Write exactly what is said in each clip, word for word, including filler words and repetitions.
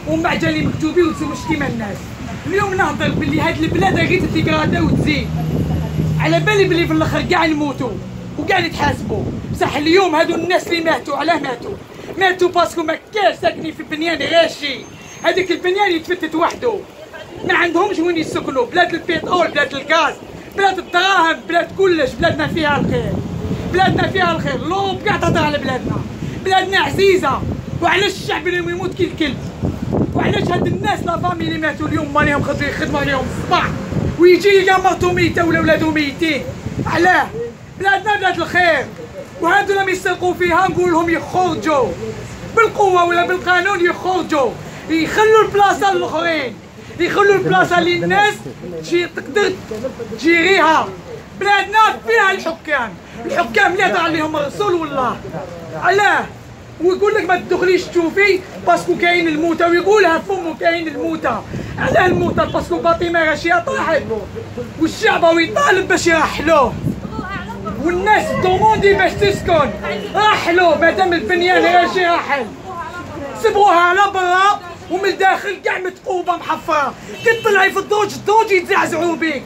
ومن بعد جاني مكتوبي وتسوش كيما الناس. اليوم نهضر باللي هاد البلاد غير تديكرادا وتزيد، على بالي بلي في الاخر كاع نموتوا وكاع نتحاسبوا. بصح اليوم هادو الناس اللي ماتوا علاه ماتوا؟ ماتوا باسكو ما كاش ساكنين في بنيان غاشي، هذاك البنيان يتفتت وحده، ما عندهمش وين يسكنوا. بلاد البترول، بلاد الغاز، بلاد الدراهم، بلاد كلش. بلادنا فيها الخير، بلادنا فيها الخير. لوب كاع تهضر على بلادنا، بلادنا عزيزه. وعلاش الشعب اليوم يموت كي الكلب؟ وعلاش هاد الناس لا فامي اللي ماتوا اليوم ماليهم خاطر يخدموا عليهم الصباح ويجي يلقى مرتو ميته ولا ولادو ميتين؟ علاه؟ بلادنا بلاد الخير، وهادو لما يسرقوا فيها نقول لهم يخرجوا بالقوه ولا بالقانون، يخرجوا يخلوا البلاصه للاخرين، يخلوا البلاصه للناس تجي تقدر تجيريها. بلادنا فيها الحكام، الحكام اللي يهضر عليهم الرسول والله. علاه؟ ويقول لك ما تدخليش تشوفي باسكو كاين الموتى، ويقولها فمو كاين الموتى. علاه الموتى؟ باسكو باطمه غاشيه طاحت والشعب يطالب باش يرحلوه، والناس دوموندي باش تسكن. رحلوا مادام البنيان غاشي رحل، سبروها على برا ومن الداخل كاع متقوبه محفره. كي تطلعي في الدروج الدروج يتزعزعوا بيك.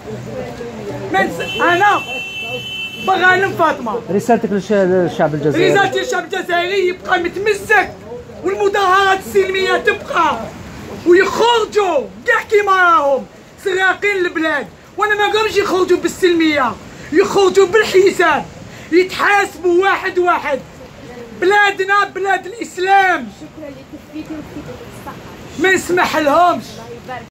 انا بغانم فاطمه، رسالتك للشعب الجزائري؟ رسالتي للشعب الجزائري يبقى متمسك، والمظاهرات السلميه تبقى، ويخرجوا كاع كيما راهم سراقين البلاد. وانا ما قامش يخرجوا بالسلميه، يخرجوا بالحساب، يتحاسبوا واحد واحد. بلادنا بلاد الاسلام، شكرا لك، كفيتي وكفيتي بالصحه، ما نسمح لهمش.